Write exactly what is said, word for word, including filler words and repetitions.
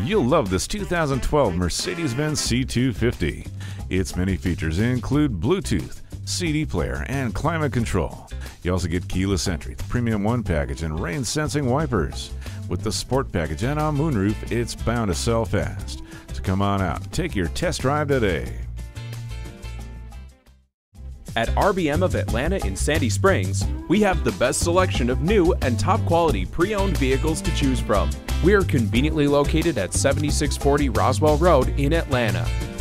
You'll love this two thousand twelve Mercedes-Benz C two fifty. Its many features include Bluetooth, C D player, and climate control. You also get keyless entry, the Premium One package, and rain-sensing wipers. With the Sport package and a moonroof, it's bound to sell fast. So come on out and take your test drive today. At R B M of Atlanta in Sandy Springs, we have the best selection of new and top-quality pre-owned vehicles to choose from. We are conveniently located at seventy-six forty Roswell Road in Atlanta.